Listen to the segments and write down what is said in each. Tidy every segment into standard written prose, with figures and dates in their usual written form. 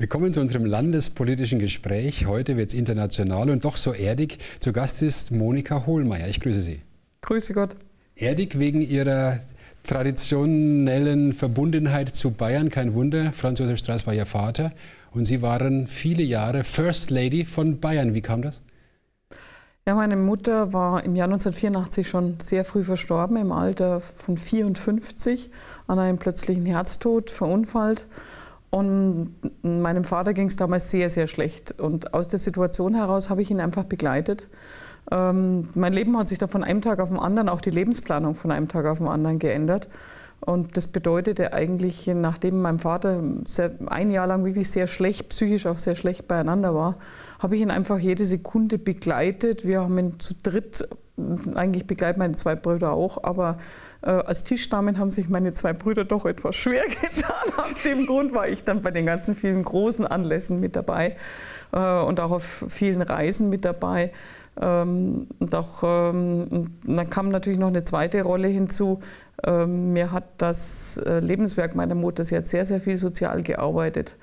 Willkommen zu unserem landespolitischen Gespräch. Heute wird es international und doch so erdig. Zu Gast ist Monika Hohlmeier. Ich grüße Sie. Grüße Gott. Erdig wegen Ihrer traditionellen Verbundenheit zu Bayern. Kein Wunder, Franz Josef Strauß war Ihr Vater. Und Sie waren viele Jahre First Lady von Bayern. Wie kam das? Ja, meine Mutter war im Jahr 1984 schon sehr früh verstorben, im Alter von 54, an einem plötzlichen Herztod, verunfallt. Und meinem Vater ging es damals sehr, sehr schlecht. Und aus der Situation heraus habe ich ihn einfach begleitet. Mein Leben hat sich da von einem Tag auf den anderen, auch die Lebensplanung von einem Tag auf den anderen geändert. Und das bedeutete eigentlich, nachdem mein Vater ein Jahr lang wirklich sehr schlecht, psychisch auch sehr schlecht beieinander war, habe ich ihn einfach jede Sekunde begleitet. Wir haben ihn zu dritt, eigentlich begleiten meine zwei Brüder auch, aber als Tischdamen haben sich meine zwei Brüder doch etwas schwer getan. Aus dem Grund war ich dann bei den ganzen vielen großen Anlässen mit dabei und auch auf vielen Reisen mit dabei. Und dann kam natürlich noch eine zweite Rolle hinzu. Mir hat das Lebenswerk meiner Mutter, sie hat sehr, sehr viel sozial gearbeitet.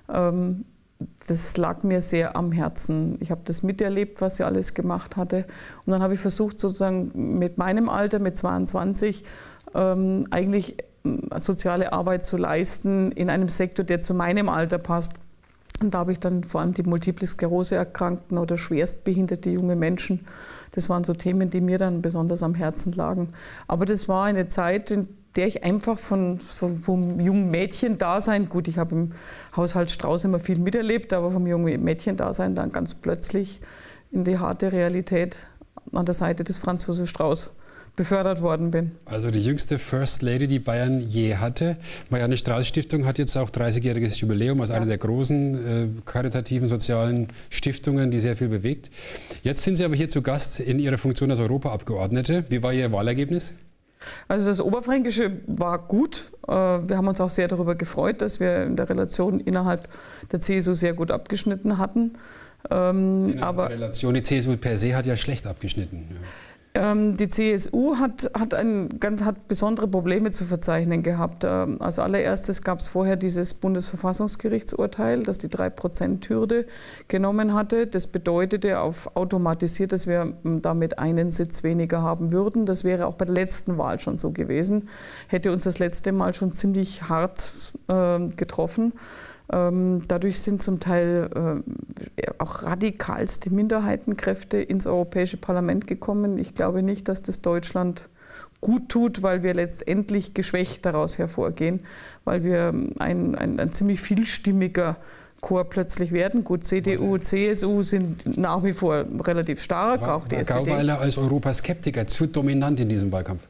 Das lag mir sehr am Herzen. Ich habe das miterlebt, was sie alles gemacht hatte. Und dann habe ich versucht, sozusagen mit meinem Alter, mit 22, eigentlich soziale Arbeit zu leisten in einem Sektor, der zu meinem Alter passt. Und da habe ich dann vor allem die Multiple Sklerose Erkrankten oder schwerstbehinderte junge Menschen. Das waren so Themen, die mir dann besonders am Herzen lagen. Aber das war eine Zeit, in der ich einfach vom jungen Mädchen-Dasein, gut, ich habe im Haushalt Strauß immer viel miterlebt, aber vom jungen Mädchen-Dasein dann ganz plötzlich in die harte Realität an der Seite des Franz Josef Strauß befördert worden bin. Also die jüngste First Lady, die Bayern je hatte. Marianne Strauß Stiftung hat jetzt auch 30-jähriges Jubiläum als eine der großen karitativen sozialen Stiftungen, die sehr viel bewegt. Jetzt sind Sie aber hier zu Gast in Ihrer Funktion als Europaabgeordnete. Wie war Ihr Wahlergebnis? Also das Oberfränkische war gut. Wir haben uns auch sehr darüber gefreut, dass wir in der Relation innerhalb der CSU sehr gut abgeschnitten hatten. Aber Relation, die CSU per se hat ja schlecht abgeschnitten. Ja. Die CSU hat besondere Probleme zu verzeichnen gehabt. Als allererstes gab es vorher dieses Bundesverfassungsgerichtsurteil, das die 3%-Hürde genommen hatte. Das bedeutete auf automatisiert, dass wir damit einen Sitz weniger haben würden. Das wäre auch bei der letzten Wahl schon so gewesen. Hätte uns das letzte Mal schon ziemlich hart getroffen. Dadurch sind zum Teil auch radikalste Minderheitenkräfte ins Europäische Parlament gekommen. Ich glaube nicht, dass das Deutschland gut tut, weil wir letztendlich geschwächt daraus hervorgehen, weil wir ein ziemlich vielstimmiger Chor plötzlich werden. Gut, CDU, CSU sind nach wie vor relativ stark, auch die SPD. Gauweiler als Europaskeptiker zu dominant in diesem Wahlkampf?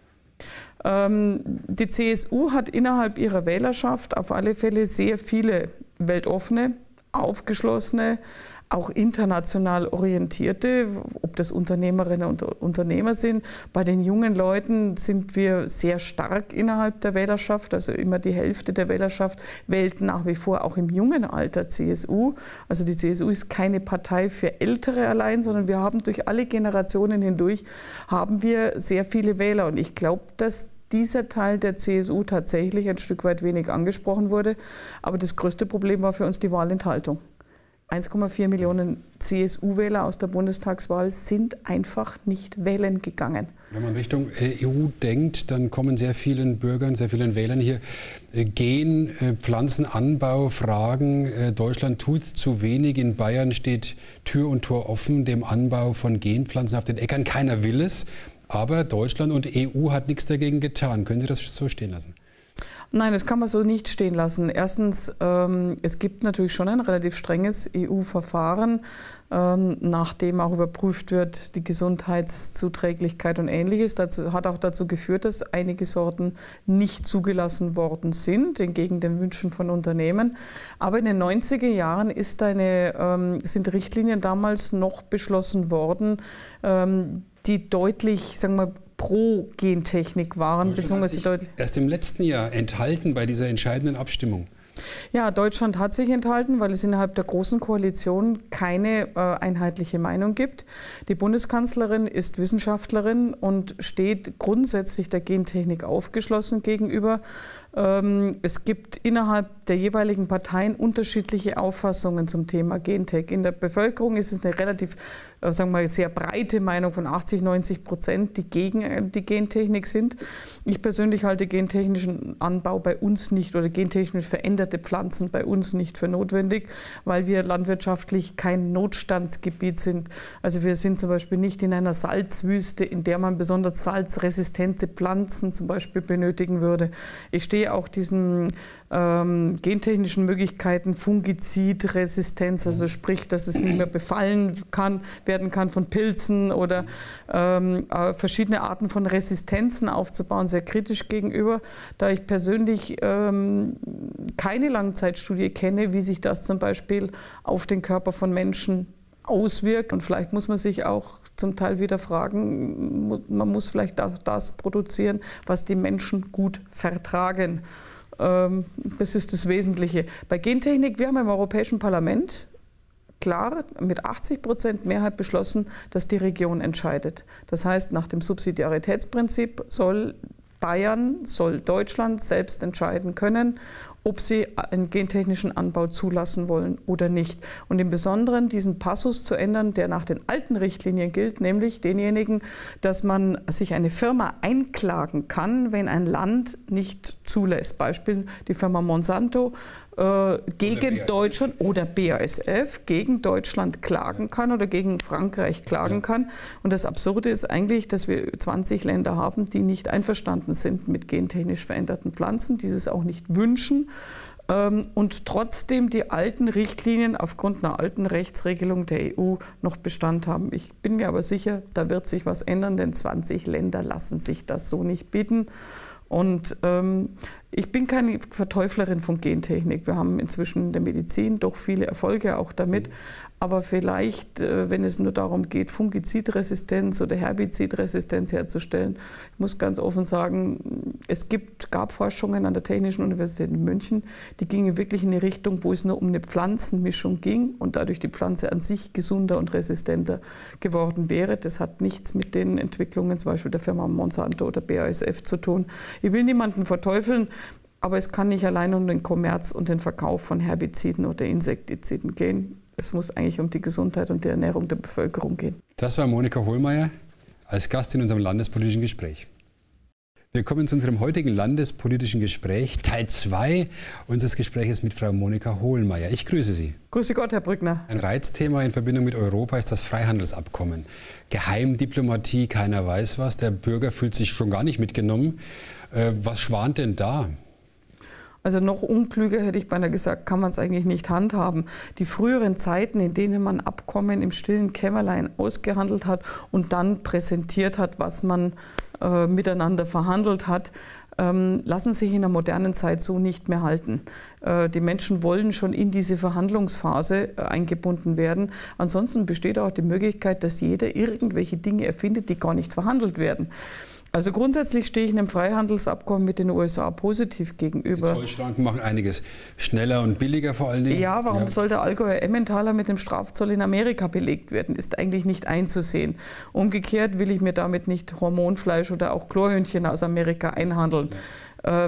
Die CSU hat innerhalb ihrer Wählerschaft auf alle Fälle sehr viele weltoffene, aufgeschlossene, auch international orientierte, ob das Unternehmerinnen und Unternehmer sind. Bei den jungen Leuten sind wir sehr stark innerhalb der Wählerschaft, also immer die Hälfte der Wählerschaft wählt nach wie vor auch im jungen Alter CSU. Also die CSU ist keine Partei für Ältere allein, sondern wir haben durch alle Generationen hindurch haben wir sehr viele Wähler. Und ich glaube, dass dieser Teil der CSU tatsächlich ein Stück weit wenig angesprochen wurde. Aber das größte Problem war für uns die Wahlenthaltung. 1,4 Millionen CSU-Wähler aus der Bundestagswahl sind einfach nicht wählen gegangen. Wenn man Richtung EU denkt, dann kommen sehr vielen Bürgern, sehr vielen Wählern hier Pflanzenanbau, Fragen. Deutschland tut zu wenig. In Bayern steht Tür und Tor offen dem Anbau von Genpflanzen auf den Äckern. Keiner will es, aber Deutschland und EU hat nichts dagegen getan. Können Sie das so stehen lassen? Nein, das kann man so nicht stehen lassen. Erstens, es gibt natürlich schon ein relativ strenges EU-Verfahren, nachdem auch überprüft wird, die Gesundheitszuträglichkeit und Ähnliches. Das hat auch dazu geführt, dass einige Sorten nicht zugelassen worden sind, entgegen den Wünschen von Unternehmen. Aber in den 90er Jahren sind Richtlinien damals noch beschlossen worden, die deutlich, sagen wir, pro Gentechnik waren. Beziehungsweise erst im letzten Jahr enthalten bei dieser entscheidenden Abstimmung. Ja, Deutschland hat sich enthalten, weil es innerhalb der Großen Koalition keine einheitliche Meinung gibt. Die Bundeskanzlerin ist Wissenschaftlerin und steht grundsätzlich der Gentechnik aufgeschlossen gegenüber. Es gibt innerhalb der jeweiligen Parteien unterschiedliche Auffassungen zum Thema Gentech. In der Bevölkerung ist es eine relativ, sagen wir mal, sehr breite Meinung von 80–90%, die gegen die Gentechnik sind. Ich persönlich halte gentechnischen Anbau bei uns nicht oder gentechnisch veränderte Pflanzen bei uns nicht für notwendig, weil wir landwirtschaftlich kein Notstandsgebiet sind. Also wir sind zum Beispiel nicht in einer Salzwüste, in der man besonders salzresistente Pflanzen zum Beispiel benötigen würde. Ich stehe auch diesen gentechnischen Möglichkeiten, Fungizidresistenz, also sprich, dass es nicht mehr befallen werden kann von Pilzen oder verschiedene Arten von Resistenzen aufzubauen, sehr kritisch gegenüber, da ich persönlich keine Langzeitstudie kenne, wie sich das zum Beispiel auf den Körper von Menschen auswirkt. Und vielleicht muss man sich auch zum Teil wieder fragen, man muss vielleicht auch das produzieren, was die Menschen gut vertragen. Das ist das Wesentliche. Bei Gentechnik, wir haben im Europäischen Parlament klar mit 80% Mehrheit beschlossen, dass die Region entscheidet. Das heißt, nach dem Subsidiaritätsprinzip soll Deutschland selbst entscheiden können, ob sie einen gentechnischen Anbau zulassen wollen oder nicht. Und im Besonderen diesen Passus zu ändern, der nach den alten Richtlinien gilt, nämlich denjenigen, dass man sich eine Firma einklagen kann, wenn ein Land nicht zulässt. Beispiel die Firma Monsanto gegen Deutschland oder BASF gegen Deutschland klagen kann oder gegen Frankreich klagen kann. Und das Absurde ist eigentlich, dass wir 20 Länder haben, die nicht einverstanden sind mit gentechnisch veränderten Pflanzen, dieses auch nicht wünschen und trotzdem die alten Richtlinien aufgrund einer alten Rechtsregelung der EU noch Bestand haben. Ich bin mir aber sicher, da wird sich was ändern, denn 20 Länder lassen sich das so nicht bieten. Und ich bin keine Verteuflerin von Gentechnik. Wir haben inzwischen in der Medizin doch viele Erfolge auch damit. Aber vielleicht, wenn es nur darum geht, Fungizidresistenz oder Herbizidresistenz herzustellen, ich muss ganz offen sagen, es gab Forschungen an der Technischen Universität in München, die gingen wirklich in die Richtung, wo es nur um eine Pflanzenmischung ging und dadurch die Pflanze an sich gesunder und resistenter geworden wäre. Das hat nichts mit den Entwicklungen zum Beispiel der Firma Monsanto oder BASF zu tun. Ich will niemanden verteufeln, aber es kann nicht allein um den Kommerz und den Verkauf von Herbiziden oder Insektiziden gehen. Es muss eigentlich um die Gesundheit und die Ernährung der Bevölkerung gehen. Das war Monika Hohlmeier als Gast in unserem landespolitischen Gespräch. Wir kommen zu unserem heutigen landespolitischen Gespräch, Teil 2 unseres Gespräches mit Frau Monika Hohlmeier. Ich grüße Sie. Grüße Gott, Herr Brückner. Ein Reizthema in Verbindung mit Europa ist das Freihandelsabkommen. Geheimdiplomatie, keiner weiß was, der Bürger fühlt sich schon gar nicht mitgenommen. Was schwant denn da? Also noch unklüger hätte ich beinahe gesagt, kann man es eigentlich nicht handhaben. Die früheren Zeiten, in denen man Abkommen im stillen Kämmerlein ausgehandelt hat und dann präsentiert hat, was man miteinander verhandelt hat, lassen sich in der modernen Zeit so nicht mehr halten. Die Menschen wollen schon in diese Verhandlungsphase eingebunden werden. Ansonsten besteht auch die Möglichkeit, dass jeder irgendwelche Dinge erfindet, die gar nicht verhandelt werden. Also grundsätzlich stehe ich einem Freihandelsabkommen mit den USA positiv gegenüber. Die Zollschranken machen einiges schneller und billiger vor allen Dingen. Ja, warum soll der Allgäuer Emmentaler mit dem Strafzoll in Amerika belegt werden? Ist eigentlich nicht einzusehen. Umgekehrt will ich mir damit nicht Hormonfleisch oder auch Chlorhühnchen aus Amerika einhandeln. Ja.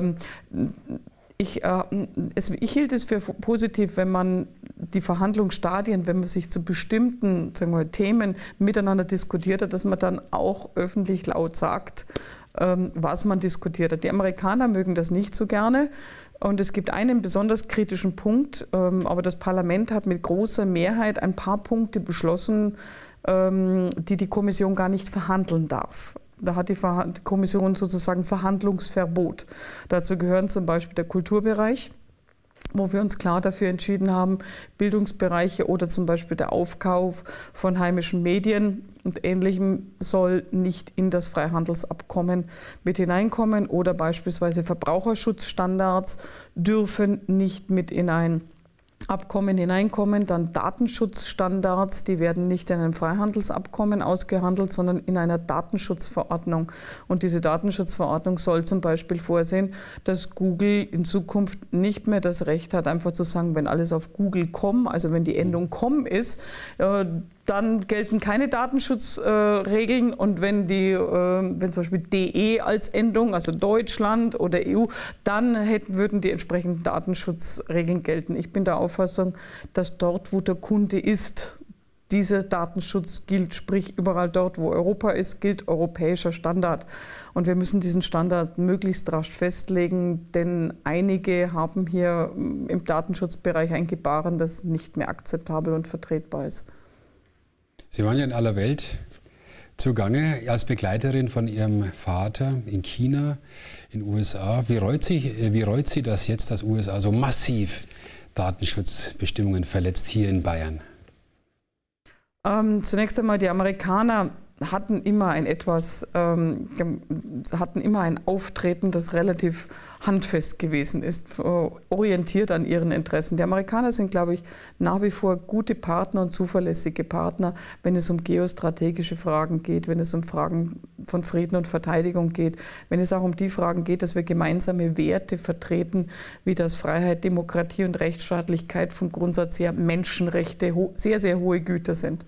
Ich hielt es für positiv, wenn man die Verhandlungsstadien, wenn man sich zu bestimmten, sagen wir, Themen miteinander diskutiert hat, dass man dann auch öffentlich laut sagt, was man diskutiert hat. Die Amerikaner mögen das nicht so gerne. Und es gibt einen besonders kritischen Punkt, aber das Parlament hat mit großer Mehrheit ein paar Punkte beschlossen, die die Kommission gar nicht verhandeln darf. Da hat die Kommission sozusagen Verhandlungsverbot. Dazu gehören zum Beispiel der Kulturbereich, wo wir uns klar dafür entschieden haben, Bildungsbereiche oder zum Beispiel der Aufkauf von heimischen Medien und Ähnlichem soll nicht in das Freihandelsabkommen mit hineinkommen oder beispielsweise Verbraucherschutzstandards dürfen nicht mit in ein Abkommen hineinkommen, dann Datenschutzstandards, die werden nicht in einem Freihandelsabkommen ausgehandelt, sondern in einer Datenschutzverordnung. Und diese Datenschutzverordnung soll zum Beispiel vorsehen, dass Google in Zukunft nicht mehr das Recht hat, einfach zu sagen, wenn alles auf Google.com, also wenn die Endung .com ist, dann gelten keine Datenschutzregeln und wenn zum Beispiel DE als Endung, also Deutschland oder EU, dann würden die entsprechenden Datenschutzregeln gelten. Ich bin der Auffassung, dass dort, wo der Kunde ist, dieser Datenschutz gilt, sprich überall dort, wo Europa ist, gilt europäischer Standard. Und wir müssen diesen Standard möglichst rasch festlegen, denn einige haben hier im Datenschutzbereich ein Gebaren, das nicht mehr akzeptabel und vertretbar ist. Sie waren ja in aller Welt zugange als Begleiterin von Ihrem Vater in China, in den USA. Wie reut Sie das jetzt, dass USA so massiv Datenschutzbestimmungen verletzt hier in Bayern? Zunächst einmal, die Amerikaner hatten immer ein Auftreten, das relativ handfest gewesen ist, orientiert an ihren Interessen. Die Amerikaner sind, glaube ich, nach wie vor gute Partner und zuverlässige Partner, wenn es um geostrategische Fragen geht, wenn es um Fragen von Frieden und Verteidigung geht, wenn es auch um die Fragen geht, dass wir gemeinsame Werte vertreten, wie das Freiheit, Demokratie und Rechtsstaatlichkeit vom Grundsatz her Menschenrechte sehr, sehr hohe Güter sind.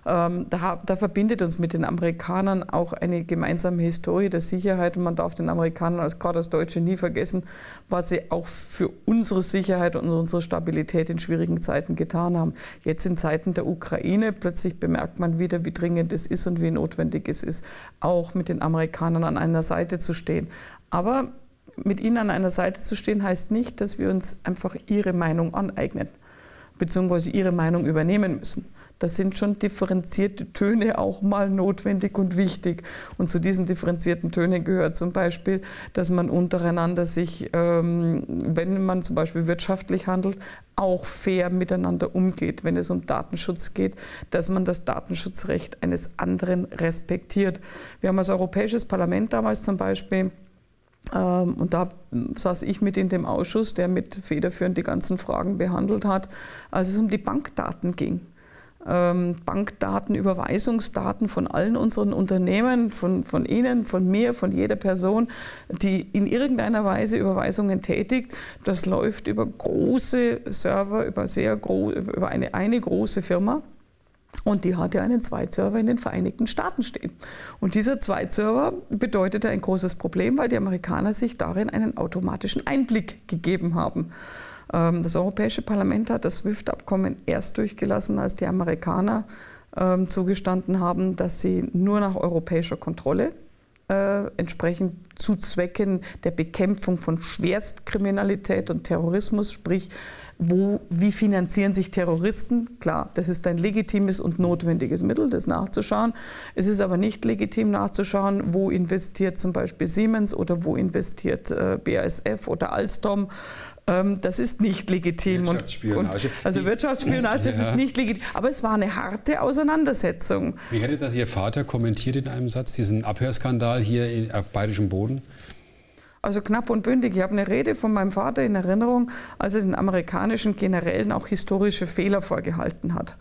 Da verbindet uns mit den Amerikanern auch eine gemeinsame Historie der Sicherheit und man darf den Amerikanern gerade als Deutsche nie vergessen, was sie auch für unsere Sicherheit und unsere Stabilität in schwierigen Zeiten getan haben. Jetzt in Zeiten der Ukraine plötzlich bemerkt man wieder, wie dringend es ist und wie notwendig es ist, auch mit den Amerikanern an einer Seite zu stehen. Aber mit ihnen an einer Seite zu stehen heißt nicht, dass wir uns einfach ihre Meinung aneignen, beziehungsweise ihre Meinung übernehmen müssen. Da sind schon differenzierte Töne auch mal notwendig und wichtig. Und zu diesen differenzierten Tönen gehört zum Beispiel, dass man untereinander sich, wenn man zum Beispiel wirtschaftlich handelt, auch fair miteinander umgeht. Wenn es um Datenschutz geht, dass man das Datenschutzrecht eines anderen respektiert. Wir haben als Europäisches Parlament damals zum Beispiel, und da saß ich mit in dem Ausschuss, der mit federführend die ganzen Fragen behandelt hat, als es um die Bankdaten ging. Bankdaten, Überweisungsdaten von allen unseren Unternehmen, von Ihnen, von mir, von jeder Person, die in irgendeiner Weise Überweisungen tätigt. Das läuft über große Server, über eine große Firma. Und die hatte einen Zweitserver in den Vereinigten Staaten stehen. Und dieser Zweitserver bedeutete ein großes Problem, weil die Amerikaner sich darin einen automatischen Einblick gegeben haben. Das Europäische Parlament hat das SWIFT-Abkommen erst durchgelassen, als die Amerikaner zugestanden haben, dass sie nur nach europäischer Kontrolle entsprechend zu Zwecken der Bekämpfung von Schwerstkriminalität und Terrorismus, sprich, wie finanzieren sich Terroristen? Klar, das ist ein legitimes und notwendiges Mittel, das nachzuschauen. Es ist aber nicht legitim nachzuschauen, wo investiert zum Beispiel Siemens oder wo investiert BASF oder Alstom. Das ist nicht legitim. Wirtschaftsspionage. Wirtschaftsspionage, das ist nicht legitim. Aber es war eine harte Auseinandersetzung. Wie hätte das Ihr Vater kommentiert in einem Satz, diesen Abhörskandal hier auf bayerischem Boden? Also knapp und bündig. Ich habe eine Rede von meinem Vater in Erinnerung, als er den amerikanischen Generälen auch historische Fehler vorgehalten hat.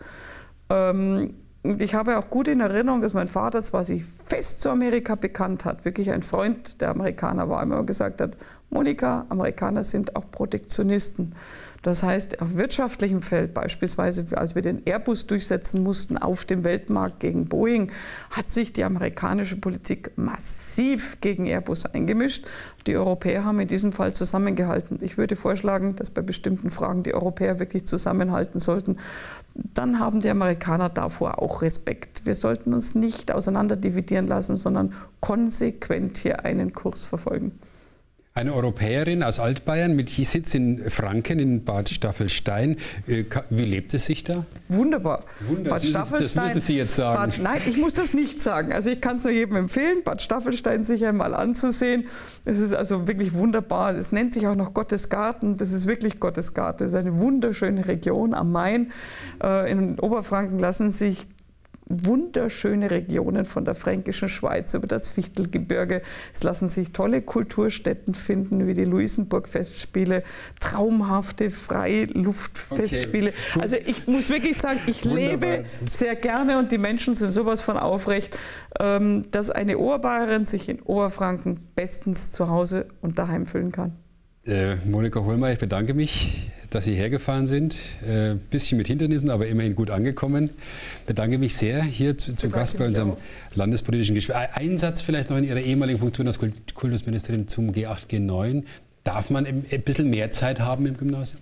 Ich habe auch gut in Erinnerung, dass mein Vater zwar sich fest zu Amerika bekannt hat, wirklich ein Freund der Amerikaner war, immer gesagt hat, Monika, Amerikaner sind auch Protektionisten. Das heißt, auf wirtschaftlichem Feld, beispielsweise als wir den Airbus durchsetzen mussten auf dem Weltmarkt gegen Boeing, hat sich die amerikanische Politik massiv gegen Airbus eingemischt. Die Europäer haben in diesem Fall zusammengehalten. Ich würde vorschlagen, dass bei bestimmten Fragen die Europäer wirklich zusammenhalten sollten. Dann haben die Amerikaner davor auch Respekt. Wir sollten uns nicht auseinanderdividieren lassen, sondern konsequent hier einen Kurs verfolgen. Eine Europäerin aus Altbayern mit Sitz in Franken, in Bad Staffelstein. Wie lebt es sich da? Wunderbar. Bad das müssen Sie jetzt sagen. Nein, ich muss das nicht sagen. Also ich kann es nur jedem empfehlen, Bad Staffelstein sich einmal anzusehen. Es ist also wirklich wunderbar. Es nennt sich auch noch Gottesgarten. Das ist wirklich Gottesgarten. Es ist eine wunderschöne Region am Main. In Oberfranken lassen sich wunderschöne Regionen von der Fränkischen Schweiz über das Fichtelgebirge. Es lassen sich tolle Kulturstätten finden, wie die Luisenburg-Festspiele, traumhafte Freiluftfestspiele. Okay. Also ich muss wirklich sagen, ich lebe sehr gerne und die Menschen sind sowas von aufrecht, dass eine Oberbayerin sich in Oberfranken bestens zu Hause und daheim fühlen kann. Monika Hohlmeier, ich bedanke mich, dass Sie hergefahren sind. Ein bisschen mit Hindernissen, aber immerhin gut angekommen. Ich bedanke mich sehr hier zu Gast bei unserem landespolitischen Gespräch. Ein Satz vielleicht noch in Ihrer ehemaligen Funktion als Kultusministerin zum G8, G9. Darf man ein bisschen mehr Zeit haben im Gymnasium?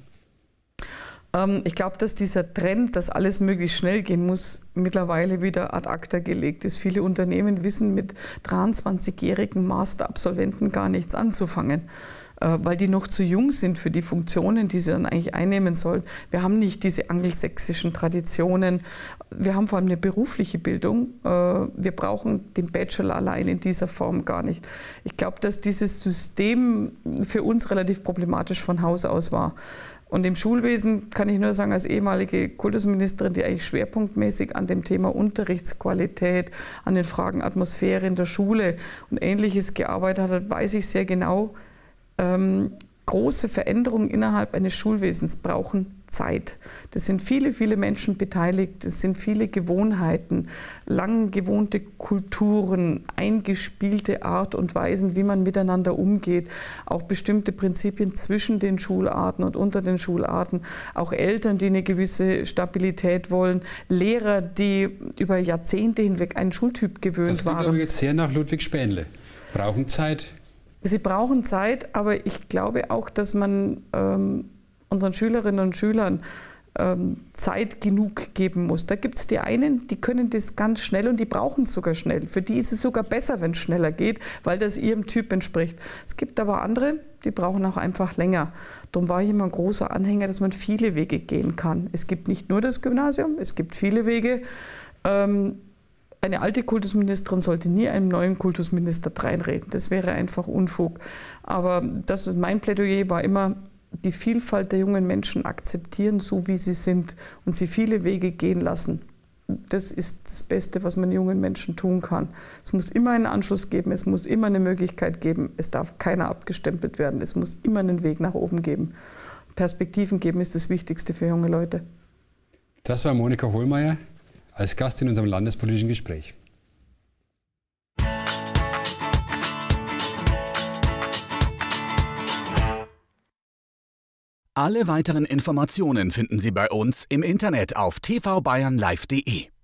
Ich glaube, dass dieser Trend, dass alles möglichst schnell gehen muss, mittlerweile wieder ad acta gelegt ist. Viele Unternehmen wissen mit 23-jährigen Masterabsolventen gar nichts anzufangen, weil die noch zu jung sind für die Funktionen, die sie dann eigentlich einnehmen sollen. Wir haben nicht diese angelsächsischen Traditionen. Wir haben vor allem eine berufliche Bildung. Wir brauchen den Bachelor allein in dieser Form gar nicht. Ich glaube, dass dieses System für uns relativ problematisch von Haus aus war. Und im Schulwesen kann ich nur sagen, als ehemalige Kultusministerin, die eigentlich schwerpunktmäßig an dem Thema Unterrichtsqualität, an den Fragen Atmosphäre in der Schule und Ähnliches gearbeitet hat, weiß ich sehr genau, große Veränderungen innerhalb eines Schulwesens brauchen Zeit. Das sind viele, viele Menschen beteiligt, es sind viele Gewohnheiten, lang gewohnte Kulturen, eingespielte Art und Weisen, wie man miteinander umgeht, auch bestimmte Prinzipien zwischen den Schularten und unter den Schularten, auch Eltern, die eine gewisse Stabilität wollen, Lehrer, die über Jahrzehnte hinweg einen Schultyp gewöhnt waren. Das klingt aber jetzt sehr nach Ludwig Spähnle. Brauchen Zeit? Sie brauchen Zeit, aber ich glaube auch, dass man unseren Schülerinnen und Schülern Zeit genug geben muss. Da gibt es die einen, die können das ganz schnell und die brauchen es sogar schnell. Für die ist es sogar besser, wenn es schneller geht, weil das ihrem Typ entspricht. Es gibt aber andere, die brauchen auch einfach länger. Darum war ich immer ein großer Anhänger, dass man viele Wege gehen kann. Es gibt nicht nur das Gymnasium, es gibt viele Wege. Eine alte Kultusministerin sollte nie einem neuen Kultusminister dreinreden. Das wäre einfach Unfug. Aber mein Plädoyer war immer, die Vielfalt der jungen Menschen akzeptieren, so wie sie sind und sie viele Wege gehen lassen. Das ist das Beste, was man jungen Menschen tun kann. Es muss immer einen Anschluss geben, es muss immer eine Möglichkeit geben, es darf keiner abgestempelt werden, es muss immer einen Weg nach oben geben. Perspektiven geben ist das Wichtigste für junge Leute. Das war Monika Hohlmeier als Gast in unserem landespolitischen Gespräch. Alle weiteren Informationen finden Sie bei uns im Internet auf tvbayernlive.de.